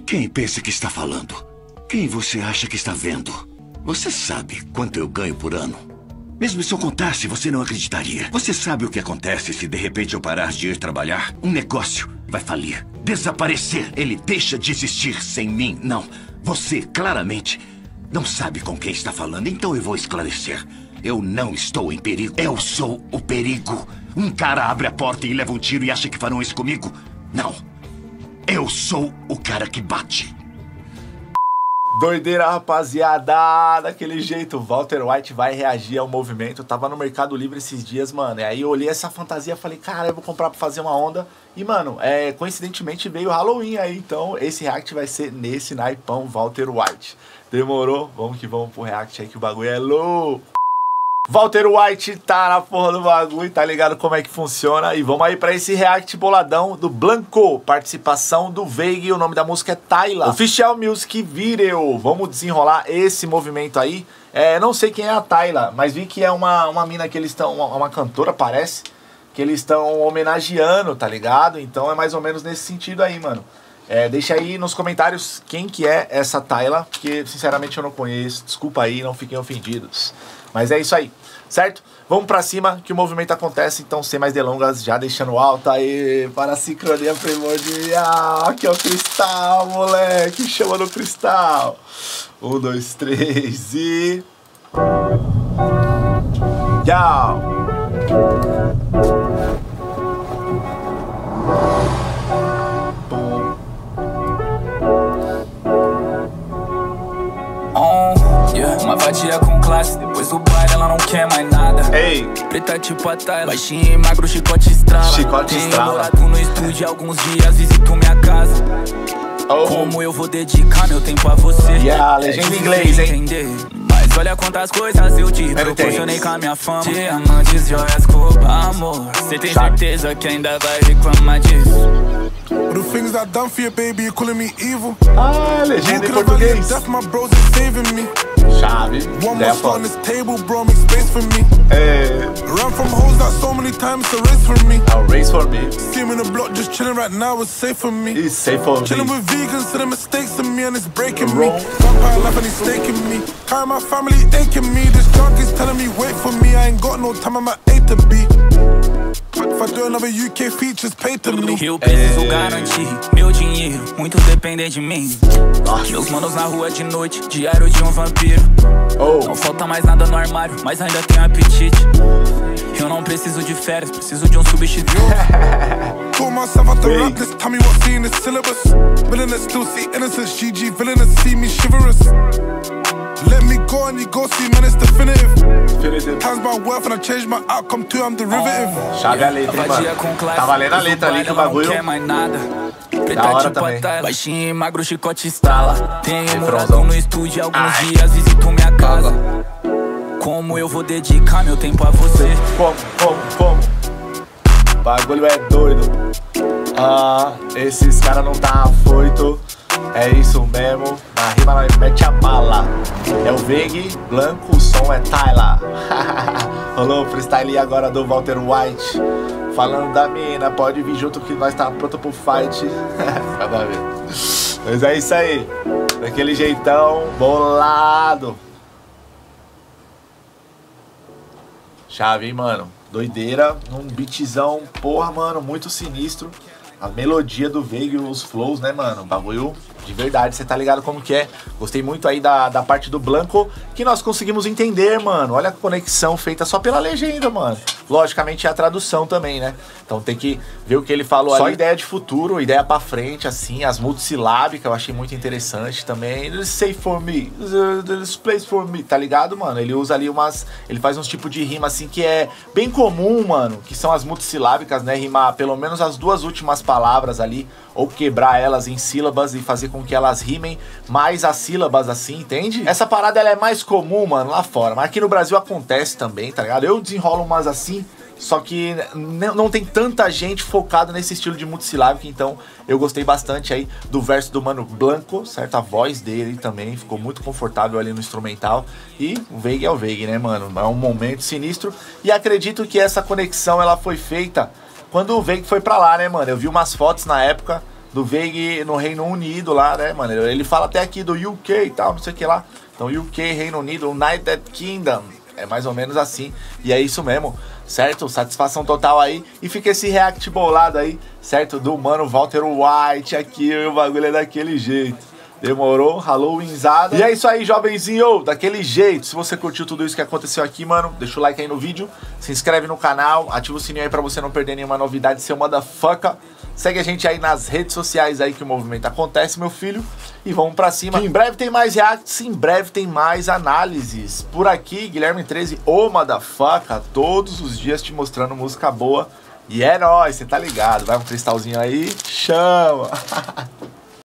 Quem pensa que está falando? Quem você acha que está vendo? Você sabe quanto eu ganho por ano? Mesmo se eu contasse, você não acreditaria. Você sabe o que acontece se de repente eu parar de ir trabalhar? Um negócio vai falir, desaparecer. Ele deixa de existir sem mim. Não, você claramente não sabe com quem está falando, então eu vou esclarecer. Eu não estou em perigo. Eu sou o perigo. Um cara abre a porta e leva um tiro e acha que farão isso comigo? Não. Eu sou o cara que bate. Doideira, rapaziada. Daquele jeito, Walter White vai reagir ao movimento. Eu tava no Mercado Livre esses dias, mano. E aí eu olhei essa fantasia e falei, cara, eu vou comprar pra fazer uma onda. E, mano, coincidentemente veio o Halloween aí. Então esse react vai ser nesse naipão Walter White. Demorou? Vamos que vamos pro react aí que o bagulho é louco. Walter White tá na porra do bagulho, tá ligado como é que funciona? E vamos aí pra esse react boladão do Blanco, participação do Veig, o nome da música é Tyla. Official Music Video, vamos desenrolar esse movimento aí. Não sei quem é a Tyla, mas vi que é uma mina que eles estão, uma cantora parece, que eles estão homenageando, tá ligado? Então é mais ou menos nesse sentido aí, mano. Deixa aí nos comentários quem que é essa Tyla, porque sinceramente eu não conheço, desculpa aí, não fiquem ofendidos. Mas é isso aí, certo? Vamos pra cima que o movimento acontece, então sem mais delongas, já deixando alto aí para a sincronia primordial. Aqui é o cristal, moleque, chama no cristal. 1, 2, 3 e... Tchau! Uma vadia com classe, depois do baile ela não quer mais nada. Ei! Preta tipo a Tyla, baixinho e magro, chicote estrala. Chicote estrala. Tenho no estúdio alguns dias, visito minha casa. Como eu vou dedicar meu tempo a você? Legenda em inglês, hein? Entender. Mas olha quantas coisas eu te proporcionei com a minha fama. Diamantes, joias, roupa, amor. Cê tem certeza que ainda vai reclamar disso? The things I done for you, baby, you calling me evil. Legenda em português. My bros is saving me. Chave. One more spot on this table, bro, make space for me. Run from hoes that so many times, a race for me. A race for me. See him in the block just chilling right now, it's safe for me. It's safe for me. Chilling with vegans, to the mistakes in me and it's breaking me. Vampire life and he's staking me. Carry my family aching me. This junk is telling me wait for me. I ain't got no time, I'm at A to B. If I do another UK features, pay to me. Eu preciso garantir meu dinheiro, muito depende de mim. Meus manos na rua de noite, diário de um vampiro. Não falta mais nada no armário, mas ainda tenho apetite. Eu não preciso de férias, preciso de um substituto. Told myself I can rap this, tell me what's in the syllabus. Villainous still see innocence, GG villainous see me chivalrous. Let me go and you go see, man, it's definitive. Times my worth and I change my outcome too, I'm derivative. Chave a letra, hein, mano. Tá valendo a letra ali que o bagulho. Da hora também. Baixinho e magro, chicote estrala. Tenho morado no estúdio alguns dias, visito minha casa. Como eu vou dedicar meu tempo a você? Como? O bagulho é doido. Esses caras não tá afoito. É isso mesmo, na rima nós mete a bala. É o Veig, Blanco, o som é Tyla. Rolou o freestyle agora do Walter White. Falando da mina, pode vir junto que nós tá pronto pro fight. Cada vez. Mas é isso aí, daquele jeitão, bolado. Chave, hein, mano. Doideira, um beatzão, porra, mano, muito sinistro. A melodia do Veig, os flows, né, mano? Bagulho de verdade, você tá ligado como que é. Gostei muito aí da parte do Blanco, que nós conseguimos entender, mano. Olha a conexão feita só pela legenda, mano. Logicamente é a tradução também, né? Então tem que ver o que ele falou ali. Só ideia de futuro, ideia pra frente, assim. As multissilábicas eu achei muito interessante também. Say for me, this place for me, tá ligado, mano? Ele usa ali ele faz uns tipos de rima assim que é bem comum, mano. Que são as multissilábicas, né? Rimar pelo menos as duas últimas palavras ali, ou quebrar elas em sílabas e fazer com que elas rimem mais as sílabas assim, entende? Essa parada ela é mais comum, mano, lá fora, mas aqui no Brasil acontece também, tá ligado? Eu desenrolo umas assim, só que não tem tanta gente focada nesse estilo de multissilábico, então eu gostei bastante aí do verso do Mano Blanco, certo? A voz dele também ficou muito confortável ali no instrumental. E o Veig é o Veig, né, mano? É um momento sinistro e acredito que essa conexão ela foi feita quando o Veig foi pra lá, né, mano? Eu vi umas fotos na época do Veig no Reino Unido lá, né, mano? Ele fala até aqui do UK e tal, não sei o que lá. Então, UK, Reino Unido, United Kingdom. É mais ou menos assim. E é isso mesmo, certo? Satisfação total aí. E fica esse react bolado aí, certo? Do mano Walter White aqui. E o bagulho é daquele jeito. Demorou? Halloweenzada. E é isso aí, jovenzinho. Daquele jeito. Se você curtiu tudo isso que aconteceu aqui, mano, deixa o like aí no vídeo. Se inscreve no canal. Ativa o sininho aí pra você não perder nenhuma novidade. Seu motherfucker. Segue a gente aí nas redes sociais aí que o movimento acontece, meu filho. E vamos pra cima. Em breve tem mais reacts, em breve tem mais análises. Por aqui, Guilherme 13, ô motherfucker, todos os dias te mostrando música boa. E é nóis, você tá ligado. Vai um cristalzinho aí, chama.